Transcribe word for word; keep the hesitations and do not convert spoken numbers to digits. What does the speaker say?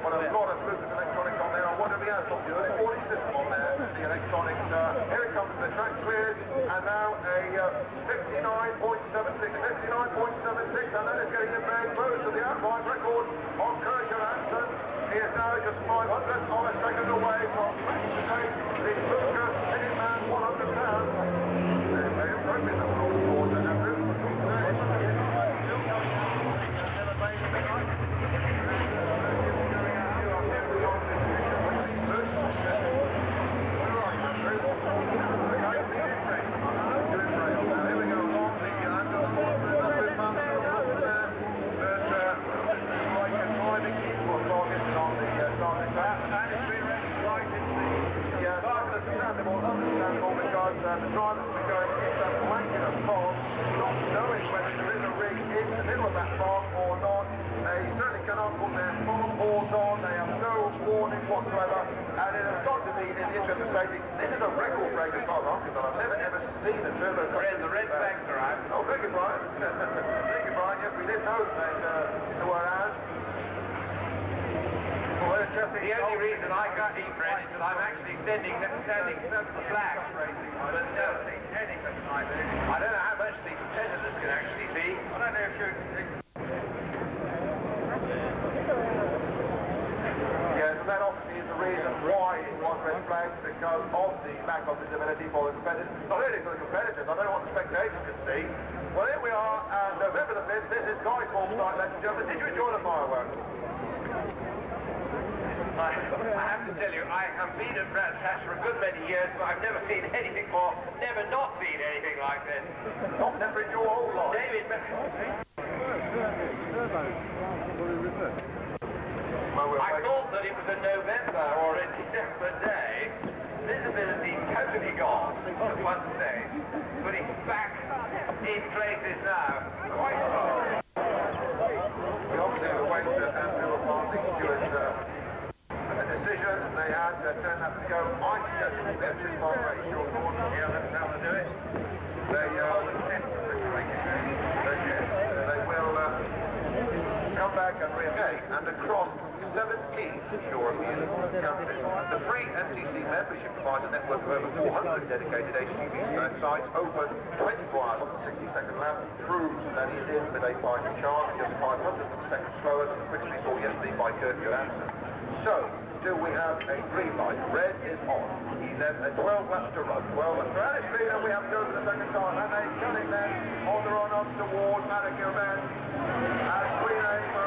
But a lot of Lucas electronics on there. I wonder if he has got the early warning system on there. The electronics. Uh, here it comes. The track cleared, and now a fifty-nine point seven six, fifty-nine point seven six, and that is getting him very close to the outright record of Kurt Johansson. He is now just five hundredths of a second away from to take the Lucas Hitting Man one hundred pounds. They're very impressive. That was all forward and Andrew. And the driver's been going in that blanket of fog, not knowing whether there is a rig in the middle of that fog or not. They certainly cannot put their fog boards on, they have no warning whatsoever, and it has got to be in the interest of safety. This is a record breaker car, but I've never ever seen a turbo car. The red flags are out. Oh, thank you, Brian. Thank you, Brian. Yes, we did know that uh, the word out. The only reason I can see, Fred, is that I'm actually standing, standing next to the flag. But no, anything like this. I don't know how much the competitors can actually see. I don't know if you... Yes, and that obviously is the reason why it was red flags, because of the lack of visibility for the competitors. Not only for the competitors, I don't know what the spectators can see. Well, here we are, and November the fifth, this is Guy Formstart, ladies and gentlemen. Did you enjoy the fireworks? I have to tell you, I have been at Brands Hatch for a good many years, but I've never seen anything more, never not seen anything like this. Not never in your whole life. David, I thought that it was a November or a December day. Visibility totally gone at one stage, but it's back in places now. Quite so. We obviously were waiting to Andrew upon the stewards. Uh, decision they had to turn that to go. I suggested we get two part ratio. Yeah, that's how to do it. They, uh, they, they will uh, come back and re-engage and across seventeen European countries. The free M T C membership provides a network of over four hundred dedicated H T V sites open twenty-four hours on the sixty second lap. Proves that he is with a fighting chance, just five hundredths of a second slower than the quickly saw yesterday by Kurt Johansson. So, do we have a green light? Red is on. He's at uh, twelve laps to run. twelve laps to run. It's green and we have to go for the second time. And they've done it then on the run up towards Mannequin then. And Queen A